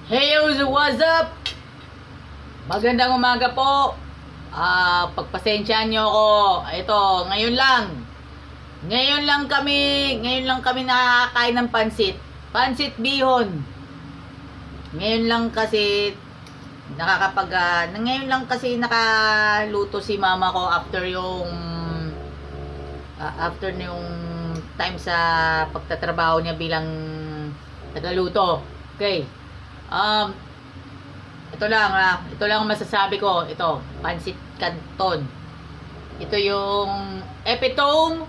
Hey yo, what's up? Magandang umaga po. Pagpasensyaan nyo ako. Ito, ngayon lang kami nakakain ng pansit. Pansit bihon. Ngayon lang kasi nakaluto si mama ko after yung time sa pagtatrabaho niya bilang tagaluto. Okay. Ito lang masasabi ko. Ito, Pansit Canton. Ito yung epitome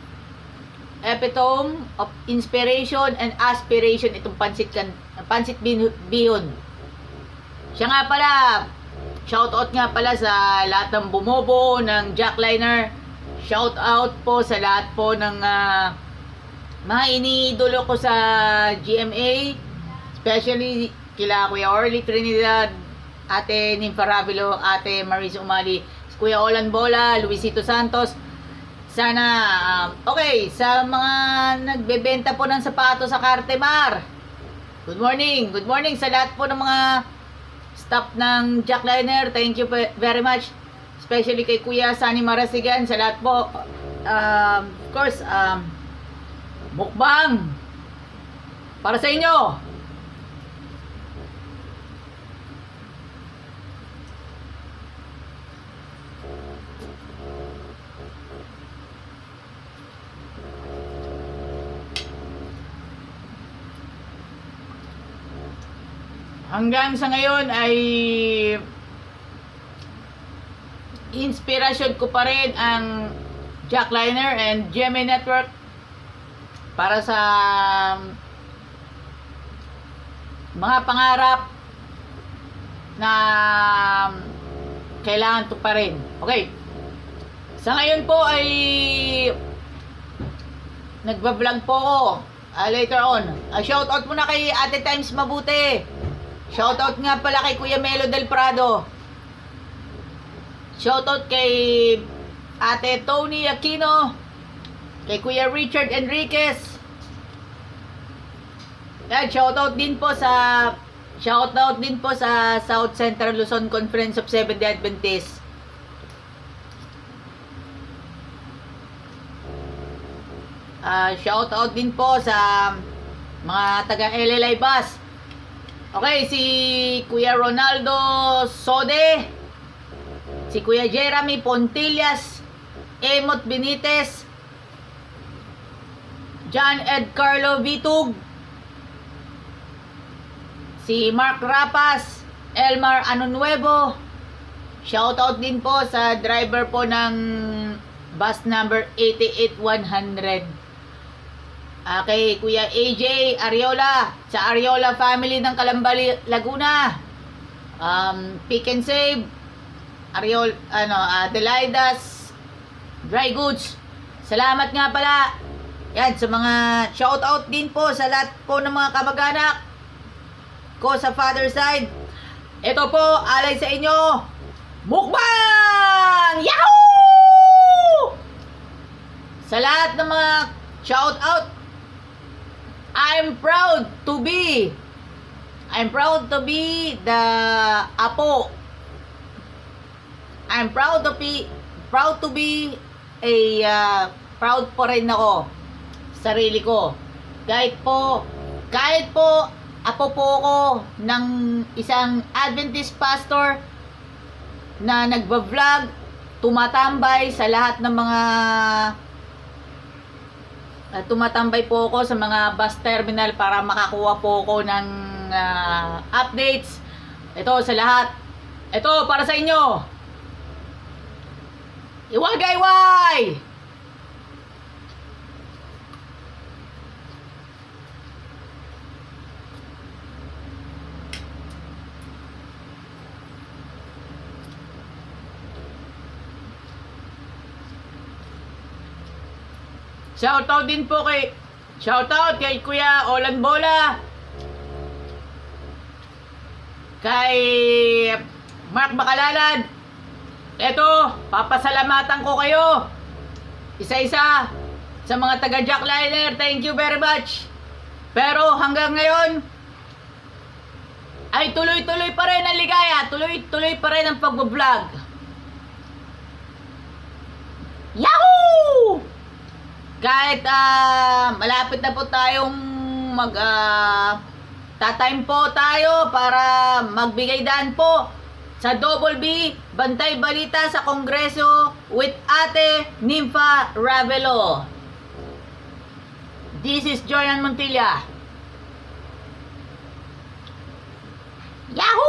of inspiration and aspiration. Itong pansit bihon. Siya nga pala, shoutout nga pala sa lahat ng bumubuo ng Jackliner. Shoutout po sa lahat po ng mga iniidolo ko sa GMA, especially kila Kuya Orly Trinidad, Ate Nympha Ravilo, Ate Marisa Umali, Kuya Olan Bola, Luisito Santos. Sana, okay, sa mga nagbebenta po ng sapatos sa Cartemar, good morning sa lahat po ng mga staff ng Jackliner. Thank you very much, especially kay Kuya Sunny Marasigan, sa lahat po. Of course, mukbang para sa inyo. Hanggang sa ngayon ay inspirasyon ko pa rin ang Jackliner and GMA Network para sa mga pangarap na kailangan to pa rin. Okay. Sa ngayon po ay nagba-vlog po ako later on. Shoutout muna kay Ate Times Mabuti. Shoutout nga pala kay Kuya Melo Del Prado. Shoutout kay Ate Tony Aquino, kay Kuya Richard Enriquez. Yan, shoutout din po sa South Central Luzon Conference of Seventh-day Adventists. Shoutout din po sa mga taga LLI Bus. Okay, si Kuya Ronaldo Sode, si Kuya Jeremy Pontillas, Emot Benitez, John Ed Carlo Vitug, si Mark Rapas, Elmar Anunuevo. Shoutout din po sa driver po ng bus number 88100. Kay Kuya AJ Ariola, sa Ariola family ng Calambali, Laguna. Pick and Save, Delaidas Dry Goods. Salamat nga pala. Yan, sa mga shoutout din po sa lahat po ng mga kamag-anak ko sa father side. Ito po, alay sa inyo, mukbang! Yahoo! Sa lahat ng mga shoutout, I'm proud to be the apo. I'm proud to be proud po rin ako sa sarili ko. Kahit po apo po ako ng isang Adventist pastor na nagba-vlog, tumatambay sa lahat ng mga tumatambay po ako sa mga bus terminal para makakuha po ako ng updates. Ito sa lahat. Ito para sa inyo. Iwagayway! Shoutout kay Kuya Olan Bola, kay Mark Bakalalad. Eto, papasalamatan ko kayo isa-isa sa mga taga Jackliner. Thank you very much. Pero hanggang ngayon, ay tuloy-tuloy pa rin ang ligaya, tuloy-tuloy pa rin ang pag-vlog. Yahoo! Kahit malapit na po tayong tatime po tayo para magbigay daan po sa Double B, Bantay Balita sa Kongreso with Ate Nympha Ravelo. This is Joyan Montilla. Yahoo!